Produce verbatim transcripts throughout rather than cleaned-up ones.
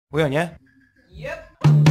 Chujo, nie? Yep.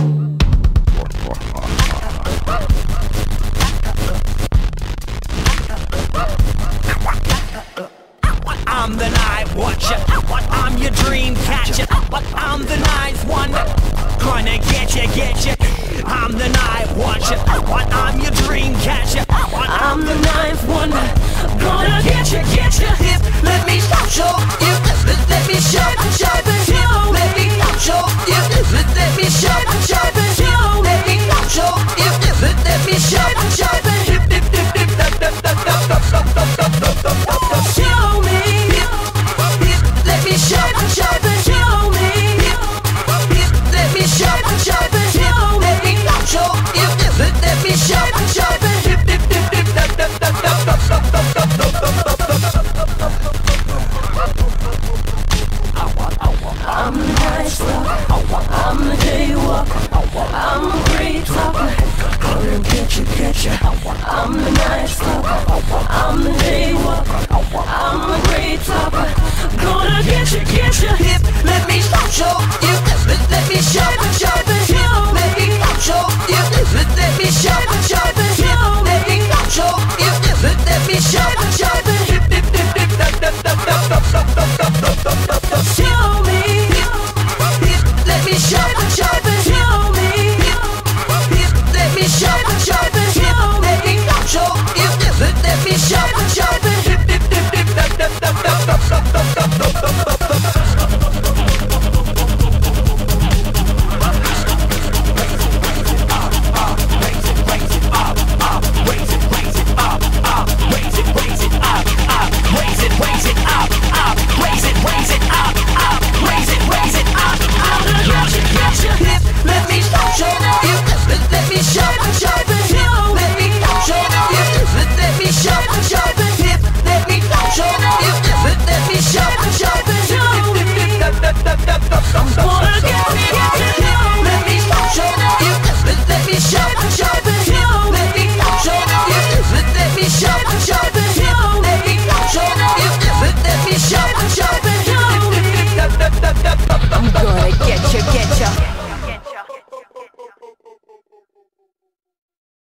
I'm the Nightwatcher, I'm your dream catcher, I'm the ninth wonder, gonna get you, get you. I'm the Nightwatcher, I'm your dream catcher, I'm the ninth wonder, gonna get you, get you. If let me show you, let, let me show, show you, let me show you, let, let me show, show you, let me show you, let, let me show, show you, dip, dip, dip, dip, dip, dip, dip, dip, dip, show me. Let me show, show, show me. Let me show, show, show me. Let me show you. Let me show, show. Dip, dip, dip, dip, dip, dip, dip, I'm the night stalker, I'm the day walker, I'm a great talker, gonna get you, get you. I'm the night stalker, I'm the day walker, I'm a great talker, gonna get you, get you. Let me show you.